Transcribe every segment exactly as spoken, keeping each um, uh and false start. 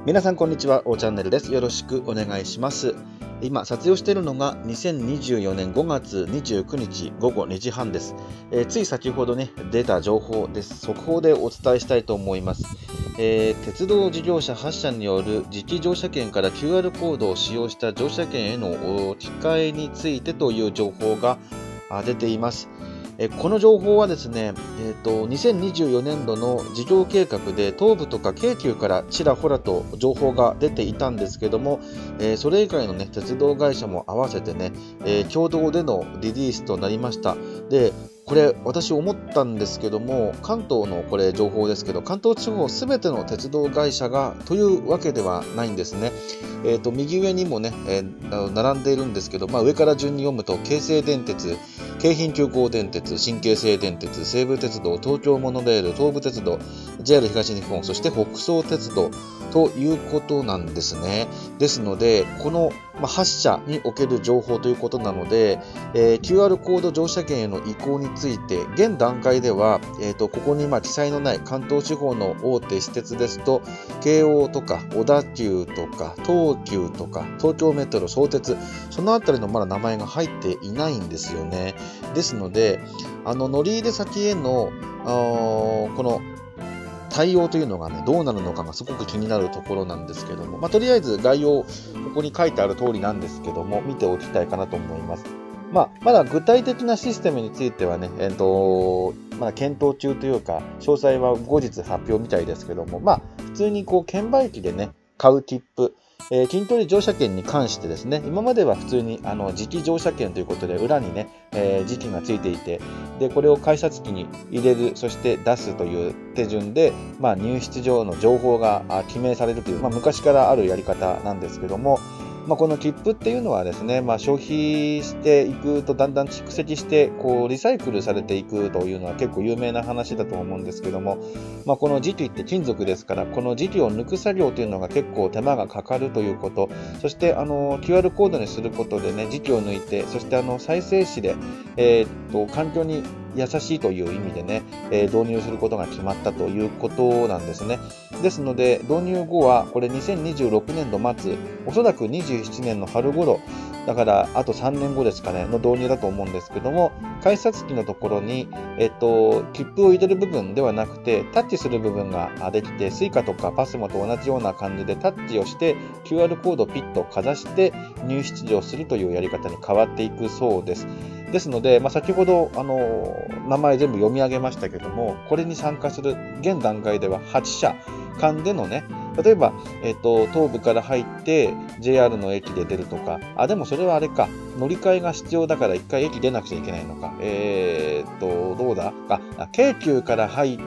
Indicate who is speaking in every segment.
Speaker 1: 皆さんこんにちは、Oチャンネルです。よろしくお願いします。今撮影をしているのがにせんにじゅうよねんごがつにじゅうくにちごごにじはんです。えー、つい先ほどね出た情報です。速報でお伝えしたいと思います。えー、鉄道事業者はっしゃによる磁気乗車券から キューアール コードを使用した乗車券への置き換えについてという情報が出ています。えこの情報はですね、えーと、にせんにじゅうよねんどの事業計画で東武とか京急からちらほらと情報が出ていたんですけども、えー、それ以外の、ね、鉄道会社も合わせてね、えー、共同でのリリースとなりました。でこれ私思ったんですけども、関東のこれ情報ですけど、関東地方すべての鉄道会社がというわけではないんですね。えーと、右上にもね、えー、並んでいるんですけど、まあ、上から順に読むと京成電鉄、京浜急行電鉄、新京成電鉄、西武鉄道、東京モノレール、東武鉄道、ジェイアール 東日本、そして北総鉄道ということなんですね。ですので、このはっしゃにおける情報ということなので、えー、キューアール コード乗車券への移行について、現段階では、えーと、ここにまあ記載のない関東地方の大手私鉄ですと、京王とか小田急とか東急とか東京メトロ、相鉄、そのあたりのまだ名前が入っていないんですよね。ですので、あの乗り入れ先へのこの対応というのがね、どうなるのかがすごく気になるところなんですけども、まあ、とりあえず概要、ここに書いてある通りなんですけども、見ておきたいかなと思います。まあ、まだ具体的なシステムについてはね、えーと、まだ検討中というか、詳細は後日発表みたいですけども、まあ、普通にこう券売機でね、買う切符、えー、近距離乗車券に関してですね、今までは普通にあの磁気乗車券ということで裏にね、えー、磁気がついていて、でこれを改札機に入れる、そして出すという手順で、まあ、入室上の情報が記名されるという、まあ、昔からあるやり方なんですけども、まあ、この切符っていうのはですね、まあ、消費していくとだんだん蓄積してこうリサイクルされていくというのは結構有名な話だと思うんですけども、まあ、この磁気って金属ですから、この磁気を抜く作業というのが結構手間がかかるということ、そしてあの キューアール コードにすることでね、磁気を抜いて、そしてあの再生紙で、えー、っと環境に優しいという意味でね、えー、導入することが決まったということなんですね。ですので、導入後は、これにせんにじゅうろくねんど末、おそらくにじゅうななねんの春頃、だからあとさんねんごですかね、の導入だと思うんですけども、改札機のところに、えっと、切符を入れる部分ではなくて、タッチする部分ができて、スイカとかパスモと同じような感じでタッチをして、キューアール コードをピッとかざして入出場するというやり方に変わっていくそうです。ですので、まあ、先ほどあの名前全部読み上げましたけども、これに参加する現段階でははちしゃ間でのね、例えば、えっと、東武から入って ジェイアール の駅で出るとか、あ、でもそれはあれか、乗り換えが必要だから一回駅出なくちゃいけないのか。えー、っと、どうだあ、京急から入って、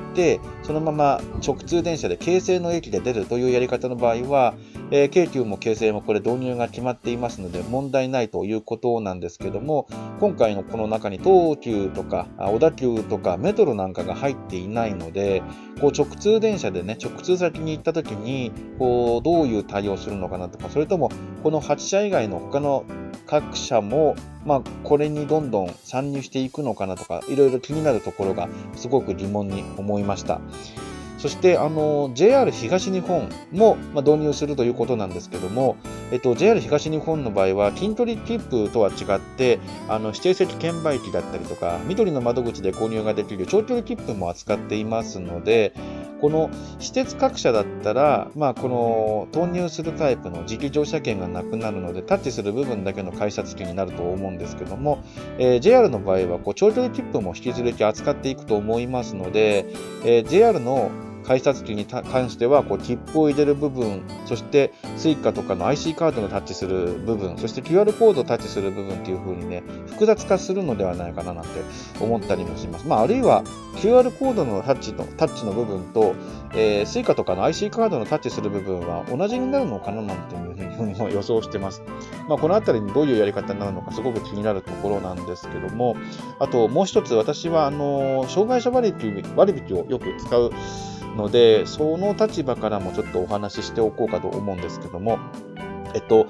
Speaker 1: そのまま直通電車で京成の駅で出るというやり方の場合は、えー、京急も京成もこれ導入が決まっていますので問題ないということなんですけども、今回のこの中に東急とか小田急とかメトロなんかが入っていないので、こう直通電車でね、直通先に行った時にこうどういう対応するのかなとか、それともこのはちしゃ以外の他の各社も、まあ、これにどんどん参入していくのかなとか、いろいろ気になるところがすごく疑問に思いました。そしてあの ジェイアール 東日本も、まあ、導入するということなんですけども、えっと、ジェイアール 東日本の場合は近距離切符とは違ってあの指定席券売機だったりとか緑の窓口で購入ができる長距離切符も扱っていますので、この私鉄各社だったら、まあ、この投入するタイプの磁気乗車券がなくなるのでタッチする部分だけの改札機になると思うんですけども、えー、ジェイアール の場合はこう長距離切符も引き続き扱っていくと思いますので、えー、ジェイアール の改札機に関してはこう切符を入れる部分、そしてスイカとかの アイシー カードのタッチする部分、そして キューアール コードをタッチする部分っていう風にね、複雑化するのではないかななんて思ったりもします。まあ、あるいは キューアール コードのタッチのタッチの部分と、えー、スイカとかの アイシー カードのタッチする部分は同じになるのかななんていうふうにも予想してます。まあ、このあたりにどういうやり方になるのかすごく気になるところなんですけども、あともう一つ、私はあの障害者割引割引をよく使うので、その立場からもちょっとお話ししておこうかと思うんですけども、えっと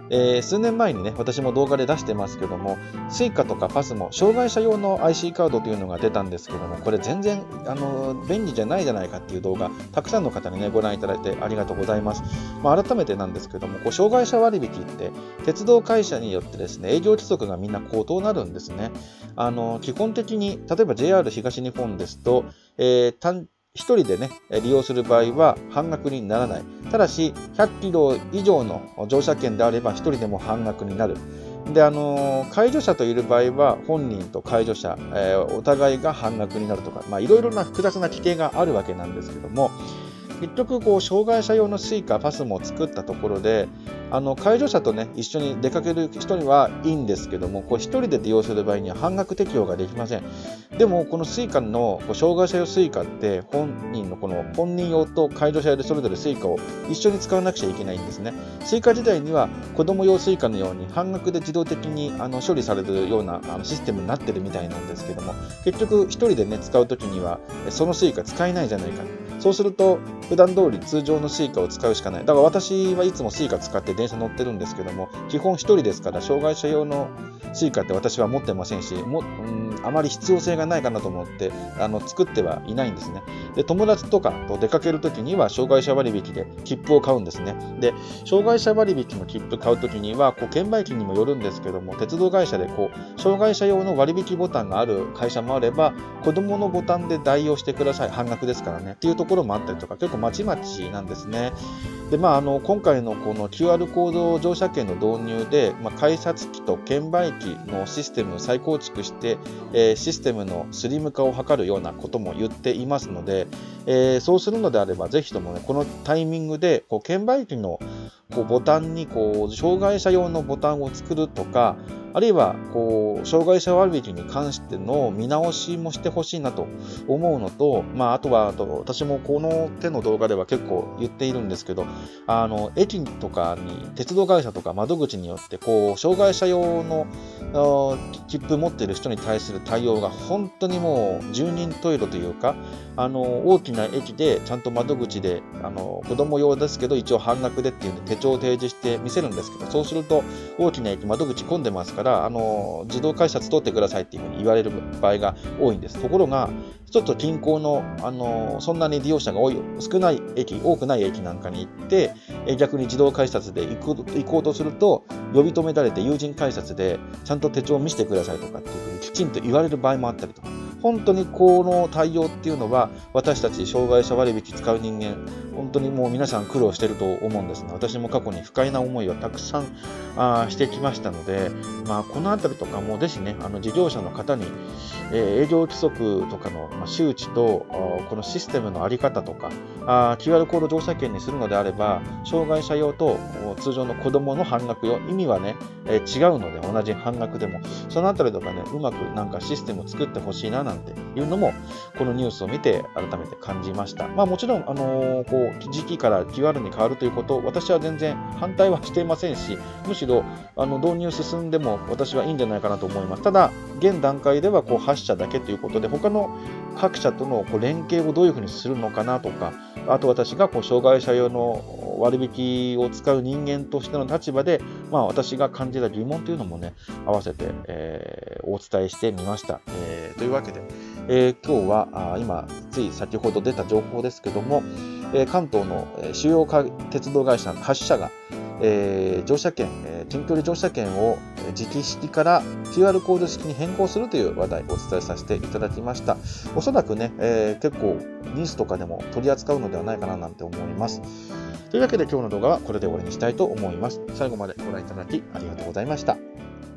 Speaker 1: えー、数年前にね、私も動画で出してますけども、Suica とか パスも障害者用の アイシー カードというのが出たんですけども、これ全然あの便利じゃないじゃないかっていう動画、たくさんの方にね、ご覧いただいてありがとうございます。まあ、改めてなんですけども、こう障害者割引って鉄道会社によってですね、営業規則がみんな異なるんですね。あの基本的に、例えば ジェイアール 東日本ですと、えー、単ひとりでね、利用する場合は半額にならない。ただし、ひゃっキロ以上の乗車券であればひとりでも半額になる。で、あのー、介助者といる場合は、本人と介助者、えー、お互いが半額になるとか、まあ、いろいろな複雑な規定があるわけなんですけども、結局、こう、障害者用の Suica、パスも作ったところで、あの、介助者とね、一緒に出かける人にはいいんですけども、こう、一人で利用する場合には半額適用ができません。でも、この Suica の、こう障害者用 Suica って、本人のこの、本人用と介助者用でそれぞれ Suica を一緒に使わなくちゃいけないんですね。Suica 時代には、子供用 Suica のように半額で自動的にあの処理されるようなあのシステムになってるみたいなんですけども、結局、一人でね、使うときには、その Suica 使えないじゃないか。そうすると、普段通り通常の Suica を使うしかない。だから私はいつも Suica 使って電車乗ってるんですけども、基本一人ですから、障害者用の Suica って私は持ってませんし、もうんあまり必要性がないかなと思ってあの作ってはいないんですね。で、友達とかと出かけるときには、障害者割引で切符を買うんですね。で、障害者割引の切符買うときには、こう券売機にもよるんですけども、鉄道会社でこう障害者用の割引ボタンがある会社もあれば、子供のボタンで代用してください、半額ですからねっていうところもあったりとか、結構まちまちなんですね。で、まあ、あの今回のこの キューアール コード乗車券の導入で、まあ、改札機と券売機のシステムを再構築して、えー、システムのスリム化を図るようなことも言っていますので、えー、そうするのであれば、ぜひともね、このタイミングでこう券売機のこうボタンにこう障害者用のボタンを作るとか、あるいはこう障害者割引に関しての見直しもしてほしいなと思うのと、まあ、あとはあと私もこの手の動画では結構言っているんですけど、あの駅とかに鉄道会社とか窓口によってこう障害者用の切符持っている人に対する対応が本当にもう十人十色というか、あの大きな駅でちゃんと窓口であの子供用ですけど一応半額でっていう手帳を提示して見せるんですけど、そうすると大きな駅窓口混んでますからあの自動改札通ってくださいっていうふうに言われる場合が多いんです。ところがちょっと近郊の、あのそんなに利用者が多い少ない駅多くない駅なんかに行って逆に自動改札で行こう、行こうとすると呼び止められて有人改札でちゃんと手帳を見せてくださいとかっていうふうにきちんと言われる場合もあったりとか、本当にこの対応っていうのは私たち障害者割引使う人間本当にもう皆さん苦労していると思うんですね。私も過去に不快な思いをたくさんあしてきましたので、まあ、このあたりとかもぜひねあの事業者の方に、えー、営業規則とかの、まあ、周知とこのシステムのあり方とかあ キューアール コード乗車券にするのであれば障害者用と通常の子どもの半額用意味はね、えー、違うので同じ半額でもそのあたりとかねうまくなんかシステムを作ってほしいななんていうのもこのニュースを見て改めて感じました。まあ、もちろん、あのー、こう時期から キューアール に変わるということ私は全然反対はしていませんし、むしろあの導入進んでも私はいいんじゃないかなと思います。ただ現段階ではこうはっ社だけということで他の各社とのこう連携をどういうふうにするのかなとか、あと私がこう障害者用の割引を使う人間としての立場で、まあ、私が感じた疑問というのもね合わせて、えー、お伝えしてみました。えー、というわけで、えー、今日はあ今つい先ほど出た情報ですけども、えー、関東の主要鉄道会社はち社が、えー、乗車券、えー、近距離乗車券を磁気式から キューアール コード式に変更するという話題をお伝えさせていただきました。おそらくね、えー、結構ニュースとかでも取り扱うのではないかななんて思います。というわけで今日の動画はこれで終わりにしたいと思います。最後までご覧いただきありがとうございました。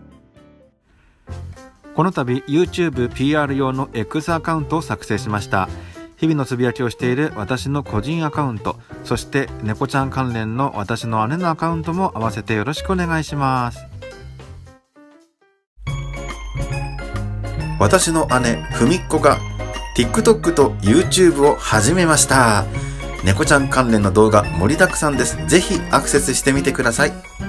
Speaker 2: この度 YouTube ピーアール 用の X アカウントを作成しました。日々のつぶやきをしている私の個人アカウント、そして猫ちゃん関連の私の姉のアカウントも合わせてよろしくお願いします。
Speaker 3: 私の姉ふみっこが TikTok と YouTube を始めました。猫ちゃん関連の動画盛りだくさんです。ぜひアクセスしてみてください。